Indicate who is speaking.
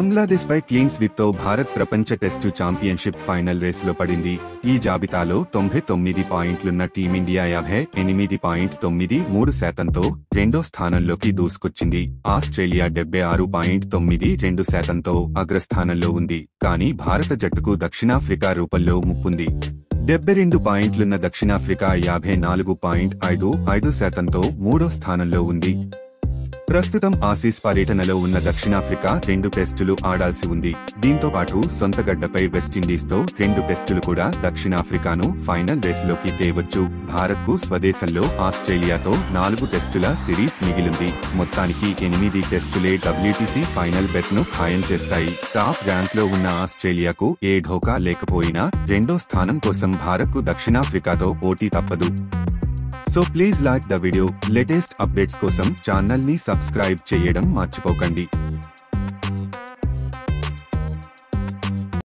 Speaker 1: బంగ్లాదేశ్ పై clean sweep తో భారత్ ప్రపంచ test championship final రేసులో పడింది. ఈ జాబితాలో 99 పాయింట్లున్న టీమిండియా 58.93%తో రెండో స్థానంలోకి దూసుకొచ్చింది. ఆస్ట్రేలియా 76.92%తో అగ్రస్థానంలో ఉంది. కానీ భారత జట్టుకు దక్షిణాఫ్రికా రూపంలో ముప్పుంది. 72 పాయింట్లున్న దక్షిణాఫ్రికా 54.55%తో మూడో స్థానంలో ఉంది. ప్రస్తుతం ఆసీస్ పర్యటనలో ఉన్న దక్షిణాఫ్రికా 2 టెస్టులు ఆడాల్సి ఉంది. దీంతో పాటు సొంత గడ్డపై వెస్టిండీస్తో 2 టెస్టులు కూడా దక్షిణాఫ్రికాను ఫైనల్ రేసులోకి తేవచ్చు. భారత్కు స్వదేశంలో ఆస్ట్రేలియాతో 4 టెస్టుల సిరీస్ మిగిలింది. మొత్తానికి 8 టెస్టులే WTC ఫైనల్ బెట్ను ఖాయం చేస్తాయి. టాప్ ర్యాంక్లో ఉన్న ఆస్ట్రేలియాకు ఏ ఢోకా లేకపోయినా రెండో స్థానం కోసం భారత్కు దక్షిణాఫ్రికాతో పోటీ తప్పదు. So please like the video. Latest updates కోసం ఛానల్ ని సబ్స్క్రైబ్ చేయడం మర్చిపోకండి.